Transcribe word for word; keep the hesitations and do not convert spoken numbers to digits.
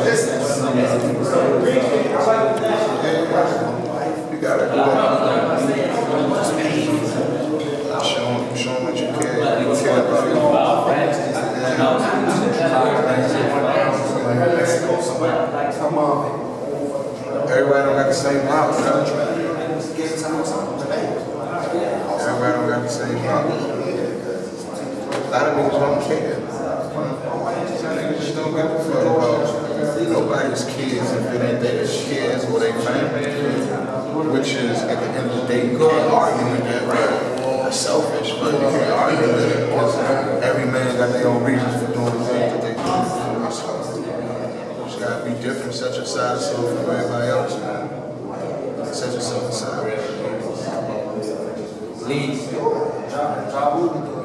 You gotta do that. Show them, show them what you care. You care about it. Come on. Everybody don't got the same mouth, bro. Everybody don't got the same mouth. A lot of niggas don't care. Niggas just don't give a fuck about nobody's kids if it ain't their kids or their family. Which is, at the end of the day, you can't argue with that, right? That's selfish, but you can't argue with it because every man got their own reasons for doing the things that they do. You just gotta be different, set your side aside from everybody else, man. Set yourself aside. Lead.